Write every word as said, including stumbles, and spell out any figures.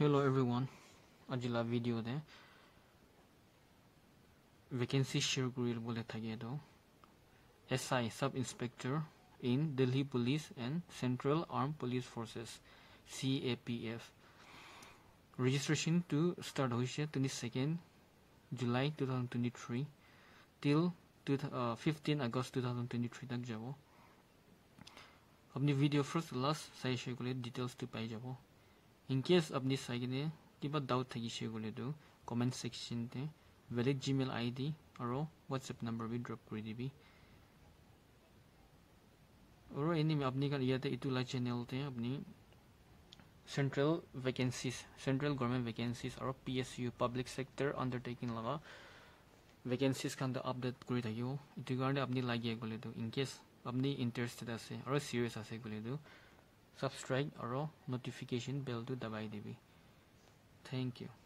Hello everyone. Ajila video de vacancy share kuril bole thage do S I sub inspector in Delhi Police and Central Armed Police Forces C A P F. Registration to start hoise twenty-second July twenty twenty-three till fifteenth August twenty twenty-three tak jabo. Apni video first last sai shegule details to pai jabo. In case apni sai gine kiba doubt thagi shegule do comment section te valid Gmail I D aro WhatsApp number bi drop kori dibi. Oro eni me apni kan yate itu la channel te apni central vacancies central government vacancies aro P S U public sector undertaking laga vacancies kan da update kori thakibo. Itu garne apni lagi gole do in case apni interested ase aro serious ase gole do subscribe aro notification bell to dabai dibi. Thank you.